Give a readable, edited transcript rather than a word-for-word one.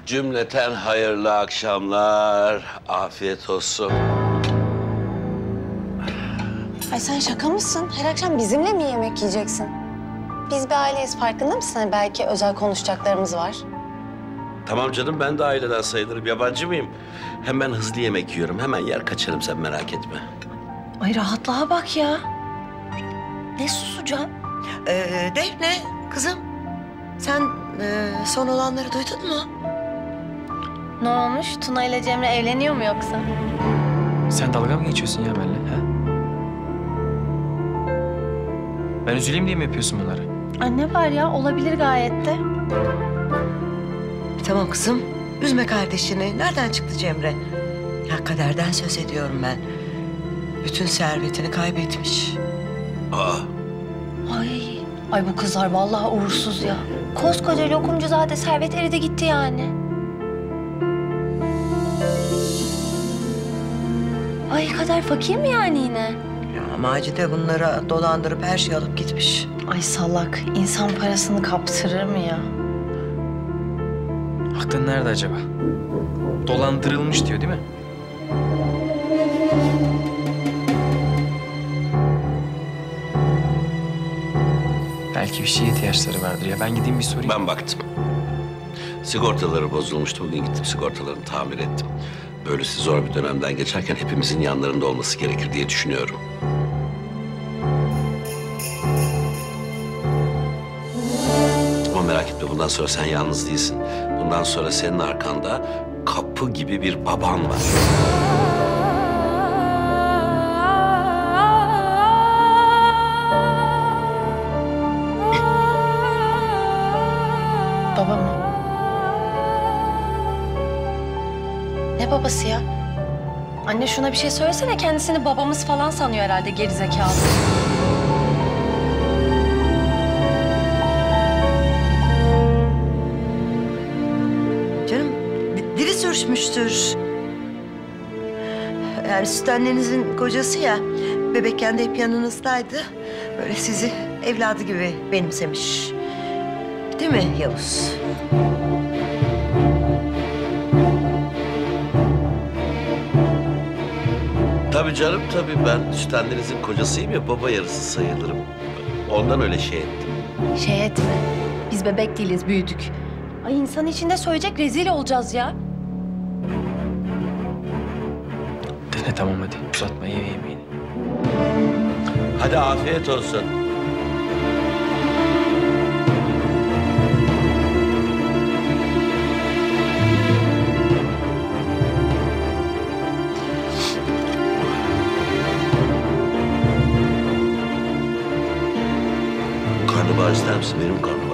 Cümleten hayırlı akşamlar. Afiyet olsun. Ay sen şaka mısın? Her akşam bizimle mi yemek yiyeceksin? Biz bir aileyiz, farkında mısın? Belki özel konuşacaklarımız var. Tamam canım, ben de aileden sayılırım. Yabancı mıyım? Hemen hızlı yemek yiyorum. Hemen yer kaçarım, sen merak etme. Ay rahatlığa bak ya. Ne susacağım? Defne, kızım. Sen son olanları duydun mu? Ne olmuş? Tuna ile Cemre evleniyor mu yoksa? Sen dalga mı geçiyorsun ya benimle? Ha? Ben üzüleyim diye mi yapıyorsun bunları? Anne var ya, olabilir gayet de. Tamam kızım. Üzme kardeşini. Nereden çıktı Cemre? Ya kaderden söz ediyorum ben. Bütün servetini kaybetmiş. Aa, Ay bu kızlar vallahi uğursuz ya. Koskoca lokumcuzade servet eridi gitti yani. Ay kadar fakir mi yani yine? Ya Macide bunlara dolandırıp her şeyi alıp gitmiş. Ay salak, insan parasını kaptırır mı ya? Aklın nerede acaba? Dolandırılmış diyor değil mi? Belki bir şeye ihtiyaçları vardır ya. Ben gideyim bir sorayım. ben baktım. Sigortaları bozulmuştu. Bugün gittim, sigortalarını tamir ettim. Böylesi zor bir dönemden geçerken hepimizin yanlarında olması gerekir diye düşünüyorum. Ama merak etme, bundan sonra sen yalnız değilsin. Bundan sonra senin arkanda kapı gibi bir baban var. Baba mı? Ne babası ya? Anne şuna bir şey söylesene, kendisini babamız falan sanıyor herhalde, gerizekalı. Canım dili sürçmüştür. Yani süt annenizin kocası ya. Bebekken de hep yanınızdaydı. Böyle sizi evladı gibi benimsemiş. Değil mi Yavuz? Tabii canım, tabii. Ben süt annenizin kocasıyım ya, baba yarısı sayılırım. Ondan öyle şey ettim. Şey etme. Biz bebek değiliz, büyüdük. Ay insan içinde söyleyecek, rezil olacağız ya. Dene tamam hadi. Uzatma ye yemeğini. Hadi afiyet olsun. Karnabahar ister misin? Benim karnım.